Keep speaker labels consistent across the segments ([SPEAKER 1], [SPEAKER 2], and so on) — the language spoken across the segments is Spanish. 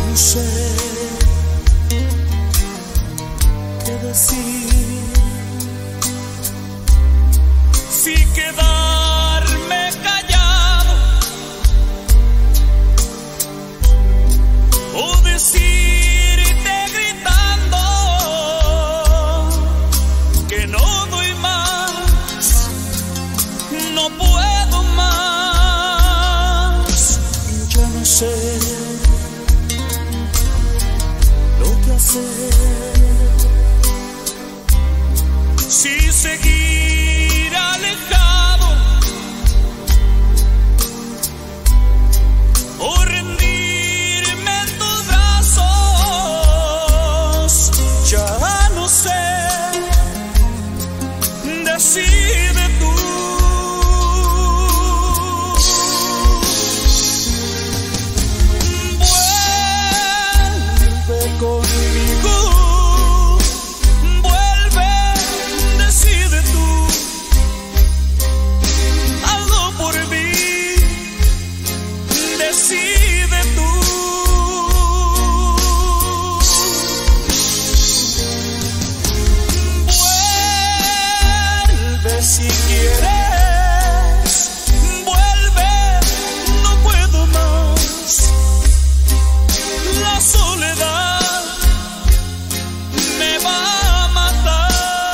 [SPEAKER 1] no sé qué decir, si quedarme callado o decirte gritando que no doy más, no puedo más. Ya no sé lo que hacer, si seguir alejado o rendirme en tus brazos. Ya no sé, decide tú. Vuelve conmigo, vuelve, decide tú. Hazlo por mí, decide tú. Vuelve si quieres, vuelve, no puedo más. La soledad me va a matar.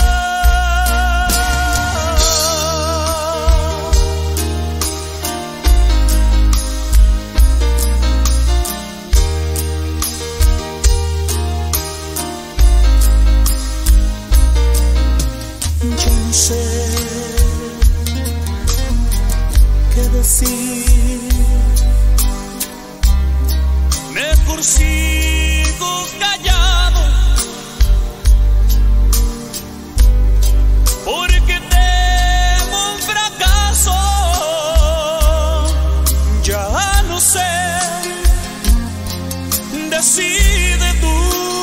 [SPEAKER 1] Yo no sé qué decir, mejor sigo callado, porque temo un fracaso. Ya no sé, decide tú.